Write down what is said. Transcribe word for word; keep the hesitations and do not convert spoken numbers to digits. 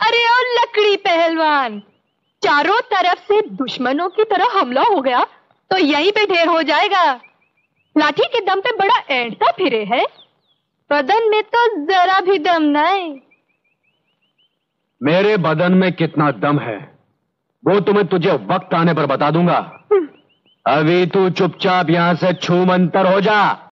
अरे ओ लकड़ी पहलवान, चारों तरफ से दुश्मनों की तरह हमला हो गया तो यहीं पे ढेर हो जाएगा। लाठी के दम पे बड़ा ऐंठता फिरे है, बदन में तो जरा भी दम नहीं। मेरे बदन में कितना दम है वो तुम्हें तुझे वक्त आने पर बता दूंगा। अभी तू चुपचाप यहां से छूमंतर हो जा।